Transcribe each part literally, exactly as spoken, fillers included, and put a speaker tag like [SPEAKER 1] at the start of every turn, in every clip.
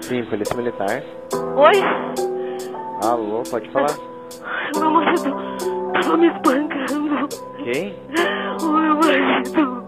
[SPEAKER 1] Sim, polícia militar.
[SPEAKER 2] Oi?
[SPEAKER 1] Alô, pode falar?
[SPEAKER 2] O meu marido tava me espancando.
[SPEAKER 1] Quem?
[SPEAKER 2] O meu marido.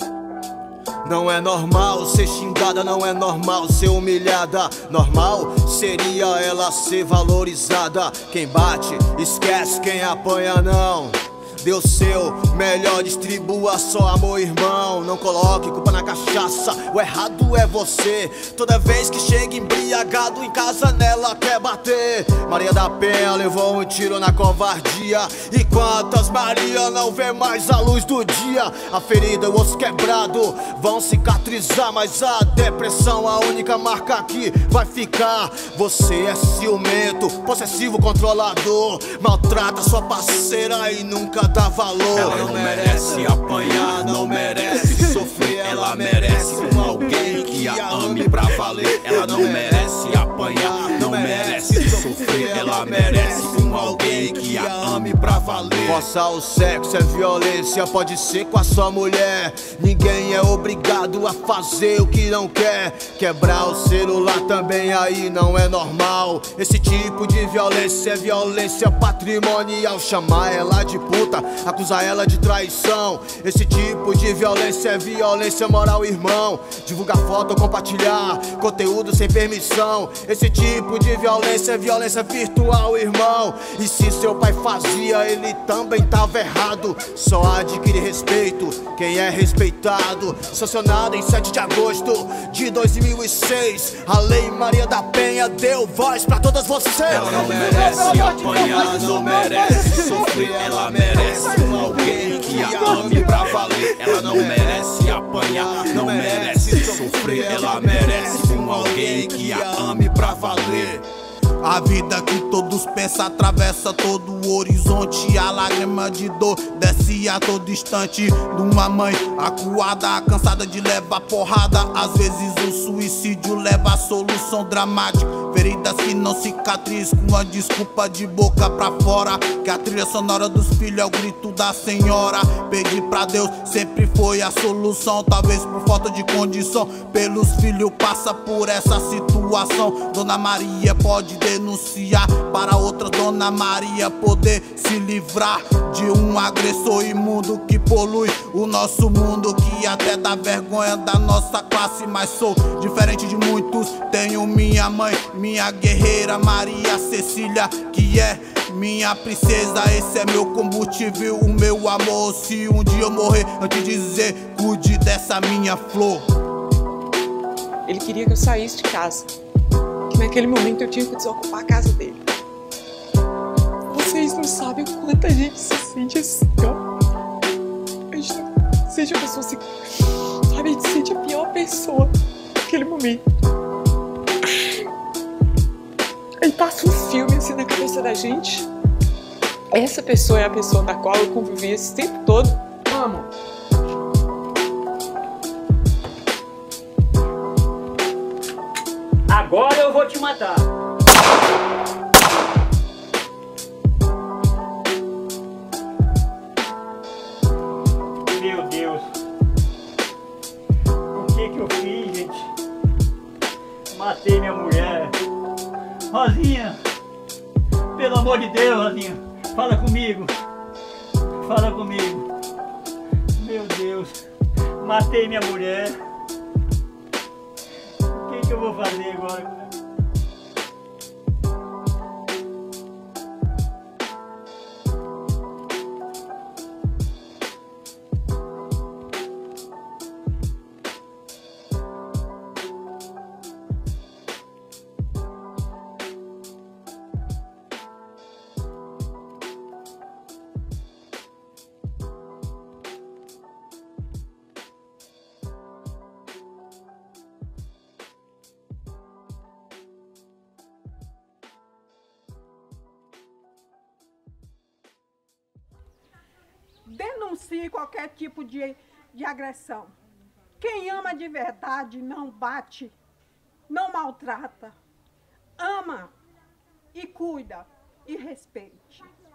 [SPEAKER 3] Não é normal ser xingada, não é normal ser humilhada. Normal seria ela ser valorizada. Quem bate, esquece, quem apanha não. Deu seu melhor, distribua só amor, irmão. Não coloque culpa na cachaça, o errado é você. Toda vez que chega embriagado em casa nela quer bater. Maria da Penha levou um tiro na covardia. E quantas Maria não vê mais a luz do dia? A ferida, o osso quebrado vão cicatrizar, mas a depressão, a única marca que vai ficar. Você é ciumento, possessivo, controlador. Maltrata sua parceira e nunca dá valor.
[SPEAKER 4] Ela não merece apanhar, não merece sofrer. Ela merece com alguém que a ame pra valer. Ela não merece apanhar, não merece sofrer. Ela merece com alguém que a ame pra valer.
[SPEAKER 3] Forçar o sexo é violência, pode ser com a sua mulher. Ninguém é obrigado a fazer o que não quer. Quebrar o celular também aí não é normal. Esse tipo de violência é violência patrimonial. Chamar ela de puta, acusar ela de traição. Esse tipo de violência é violência moral, irmão. Divulgar foto ou compartilhar conteúdo sem permissão. Esse tipo de violência é violência virtual, irmão. E se seu pai fazia, ele também tava errado. Só adquire respeito quem é respeitado. Sancionada em sete de agosto de dois mil e seis, a Lei Maria da Penha deu voz pra todas vocês.
[SPEAKER 4] Ela não merece apanhar, não merece sofrer. Ela merece com alguém que a ame pra valer. Ela não merece apanhar, não merece sofrer. Ela merece com alguém que a ame pra valer.
[SPEAKER 5] A vida que todos pensam atravessa todo o horizonte. A lágrima de dor desce a todo instante de uma mãe acuada, cansada de levar porrada. Às vezes o suicídio leva a solução dramática. Feridas que não cicatrizam com a desculpa de boca pra fora. Que a trilha sonora dos filhos é o grito da senhora. Pedir pra Deus sempre foi a solução. Talvez por falta de condição pelos filhos passa por essa situação. Dona Maria pode denunciar para outra Dona Maria poder se livrar de um agressor imundo que polui o nosso mundo, que até dá vergonha da nossa classe. Mas sou diferente de muitos, tenho minha mãe, minha guerreira Maria Cecília, que é minha princesa. Esse é meu combustível, o meu amor. Se um dia eu morrer, antes de dizer, cuide dessa minha flor.
[SPEAKER 6] Ele queria que eu saísse de casa, que naquele momento eu tinha que desocupar a casa dele. Vocês não sabem o quanto a gente se sente assim, ó. A gente se sente a pessoa assim, sabe? A gente se sente a pior pessoa naquele momento. Aí passa um filme assim na cabeça da gente. Essa pessoa é a pessoa da qual eu convivi esse tempo todo. Amo.
[SPEAKER 7] Agora eu vou te matar. Meu Deus. O que que eu fiz, gente? Matei minha mulher. Rosinha. Pelo amor de Deus, Rosinha. Fala comigo. Fala comigo. Meu Deus. Matei minha mulher. O que que eu vou fazer agora?
[SPEAKER 8] Denuncie qualquer tipo de, de agressão. Quem ama de verdade não bate, não maltrata. Ama e cuida e respeite.